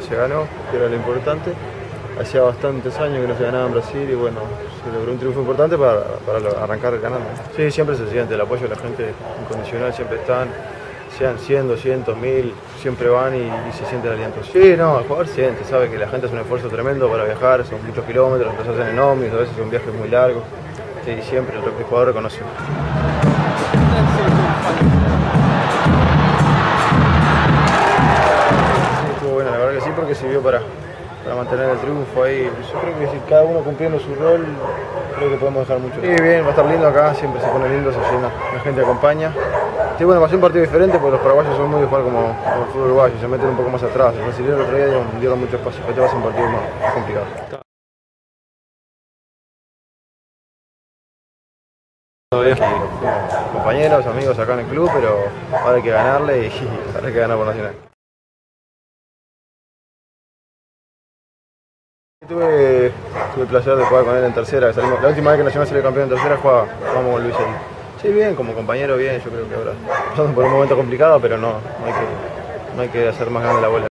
se ganó, que era lo importante. Hacía bastantes años que no se ganaba en Brasil y bueno, se logró un triunfo importante para arrancar ganando. Sí, siempre se siente el apoyo de la gente incondicional, siempre están, sean 100, 200, 1000, siempre van y se siente el aliento. Sí, no, el jugador siente, sabe que la gente hace un esfuerzo tremendo para viajar, son muchos kilómetros, los hacen en ómnibus, a veces son viajes muy largos. Sí, siempre el jugador reconoce. Estuvo bueno, la verdad que sí, porque sirvió para mantener el triunfo ahí. Yo creo que si cada uno cumpliendo su rol, creo que podemos dejar mucho. Sí, bien, va a estar lindo acá, siempre se pone lindo, se llena, la gente acompaña. Sí, bueno, va a ser un partido diferente porque los paraguayos son muy de jugar como el fútbol uruguayo, se meten un poco más atrás. Los brasileños el otro día dieron mucho espacio, este va a ser un partido más complicado. Todo bien, compañeros, amigos acá en el club, pero ahora hay que ganarle y ahora hay que ganar por Nacional. Tuve el placer de jugar con él en tercera, la última vez que Nacional salió campeón en tercera jugamos con Luis ahí. Sí, bien, como compañero bien, yo creo que ahora pasando por un momento complicado, pero no hay que hacer más grande la bola.